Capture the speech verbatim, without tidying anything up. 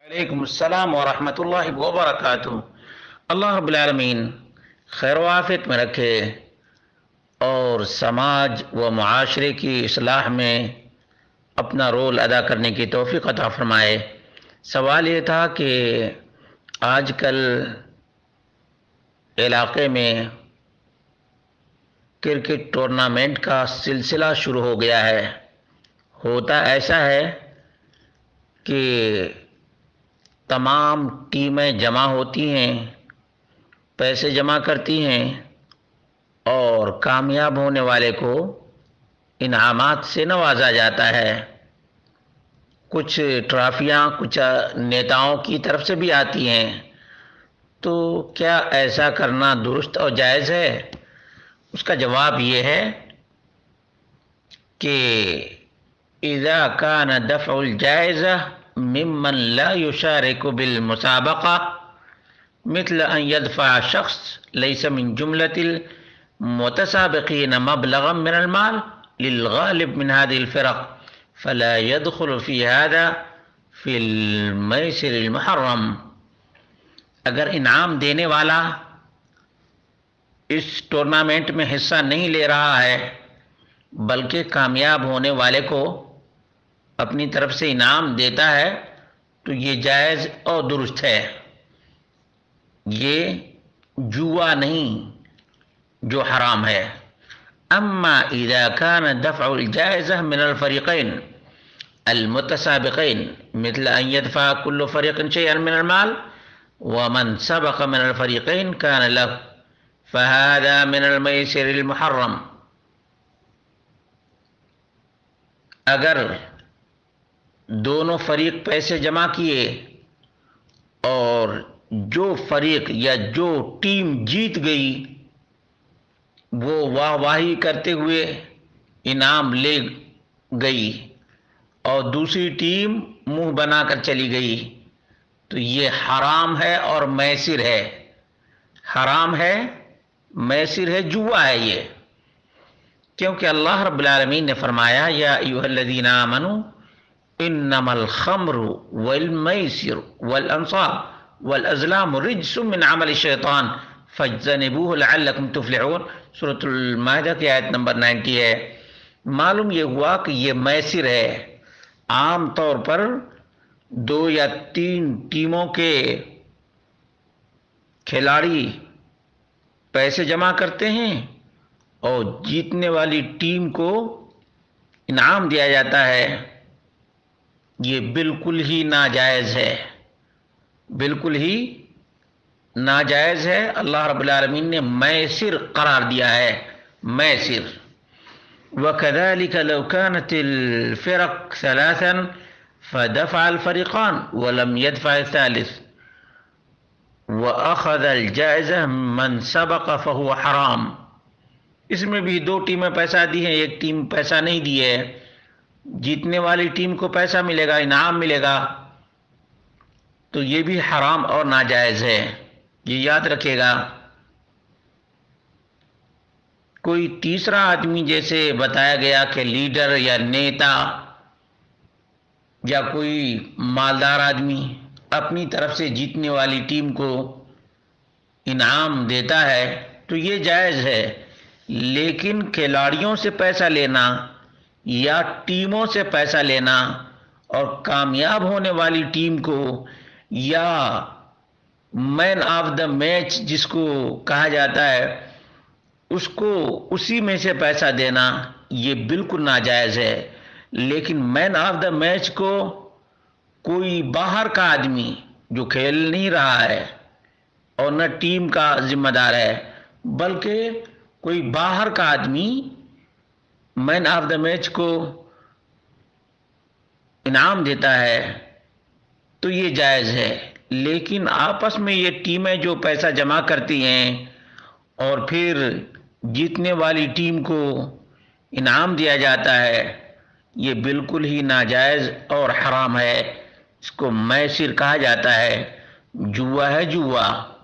وعلیکم السلام ورحمۃ اللہ وبرکاتہ۔ اللہ رب العالمین خیر و عافیت میں رکھے اور سماج و معاشرے کی اصلاح میں اپنا رول ادا کرنے کی توفیق عطا فرمائے۔ سوال یہ تھا کہ آج کل علاقے میں کرکٹ ٹورنامنٹ کا سلسلہ شروع ہو گیا ہے۔ ہوتا ایسا ہے کہ تمام ٹیمیں جمع ہوتی ہیں، پیسے جمع کرتی ہیں اور کامیاب ہونے والے کو انعامات سے نوازا جاتا ہے۔ کچھ ٹرافیاں کچھ نیتاؤں کی طرف سے بھی آتی ہیں۔ تو کیا ایسا کرنا درست اور جائز ہے؟ اس کا جواب یہ ہے کہ اذا كان دفع الجائزة ممن لا يشارك بالمسابقة مثل أن يدفع شخص ليس من جملة المتسابقين مبلغا من المال للغالب من هذه الفرق فلا يدخل في هذا في الميسر المحرم۔ اگر انعام دینے والا اس ٹورنامنٹ میں حصہ نہیں لے رہا ہے بلکہ کامیاب ہونے والے کو اپنی طرف سے انعام دیتا ہے تو یہ جائز اور درست ہے۔ یہ جوا نہیں جو حرام ہے۔ اما اذا كان دفع الجائزة من الفريقين المتسابقين مثل ان يدفع كل فريق شيئا من المال ومن سبق من الفريقين كان له فهذا من الميسر المحرم۔ اگر دونوں فریق پیسے جمع کیے اور جو فریق یا جو ٹیم جیت گئی وہ واہ واہی کرتے ہوئے انعام لے گئی اور دوسری ٹیم منہ بنا کر چلی گئی تو یہ حرام ہے اور میسر ہے۔ حرام ہے، میسر ہے، جوا ہے یہ۔ کیونکہ اللہ رب العالمین نے فرمایا یا ایھا الذین آمنوا انما الخمر والمیسر والانصاب والازلام رجس من عمل الشیطان فاجتنبوہ لعلکم تفلحون۔ سورۃ المائدہ کی آیت نمبر نائنٹی ہے۔ معلوم یہ ہوا کہ یہ میسر ہے۔ عام طور پر دو یا تین ٹیموں کے کھلاڑی پیسے جمع کرتے ہیں اور جیتنے والی ٹیم کو انعام دیا جاتا ہے۔ یہ بالکل ہی ناجائز ہے، بالکل ہی ناجائز ہے۔ اللہ رب العالمین نے میسر قرار دیا ہے، میسر۔ وَكَذَلِكَ لَوْ كَانَتِ الْفِرَقُ ثَلَاثًا فَدَفَعَ الْفَرِيقَانِ وَلَمْ يَدْفَعِ الثَّالِثُ وَأَخَذَ الْجَائِزَةَ مَنْ سَبَقَ فَهُوَ حَرَامٌ۔ اس میں بھی دو ٹیمیں پیسہ دی ہیں، ایک ٹیم پیسہ نہیں دی ہے۔ جیتنے والی ٹیم کو پیسہ ملے گا، انعام ملے گا، تو یہ بھی حرام اور ناجائز ہے، یہ یاد رکھے گا۔ کوئی تیسرا آدمی جیسے بتایا گیا کہ لیڈر یا نیتا یا کوئی مالدار آدمی اپنی طرف سے جیتنے والی ٹیم کو انعام دیتا ہے تو یہ جائز ہے، لیکن کھلاڑیوں سے پیسہ لینا یا ٹیموں سے پیسہ لینا اور کامیاب ہونے والی ٹیم کو یا مین آف دا میچ جس کو کہا جاتا ہے اس کو اسی میں سے پیسہ دینا یہ بالکل ناجائز ہے۔ لیکن مین آف دا میچ کو کوئی باہر کا آدمی جو کھیل نہیں رہا ہے اور نہ ٹیم کا ذمہ دار ہے بلکہ کوئی باہر کا آدمی مین آف دا میچ کو انعام دیتا ہے تو یہ جائز ہے۔ لیکن آپس میں یہ ٹیمیں جو پیسہ جمع کرتی ہیں اور پھر جیتنے والی ٹیم کو انعام دیا جاتا ہے یہ بالکل ہی ناجائز اور حرام ہے۔ اس کو میسر کہا جاتا ہے، جوا ہے، جوا۔